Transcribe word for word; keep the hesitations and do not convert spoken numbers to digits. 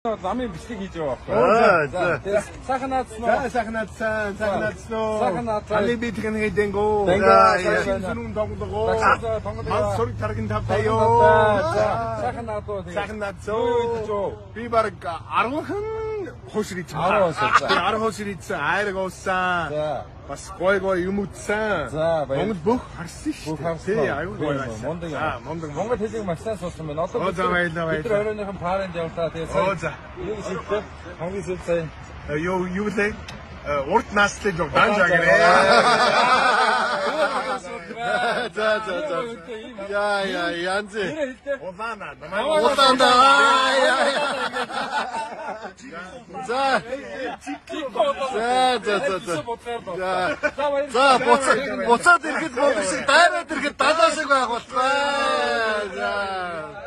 Замын бичлэг хийж байгаа байхгүй. За, сайхан наадсан уу? За, сайхан наадсан, сайхан наадсан уу? Сайхан наадсан. Али би техник дэнгөө. За, сүнүн тоглогоо. тоглогоо. Мал сориг таргин тавтаяо. За, сайхан наадуу. Сайхан наадсан. Би баг аргахан хошрич. арга хошрич айраг уусан. За. Бас гой гой юм утсан. За, Монгол бүх харсан шүү. Бүх харсан. Тий, аюу гой байсан. Мондөг. Аа, мондөг. Монгол хэлийг маш сайн сонссон байна. Одоо бид тэр оройныхон парент явлаа. Тэгээ Оо за. Юу шийдээ? Хамгийн сүүлд сайн. Юу юу лээ? Урд наслыг данжаа гэрээ. За за за. Яа яа янзи. Улаана. Улаанда. За. За за за за. За буцаад буцаад ирэхэд бодог шиг дайраад ирэхэд далаа шиг байх болтугай. За.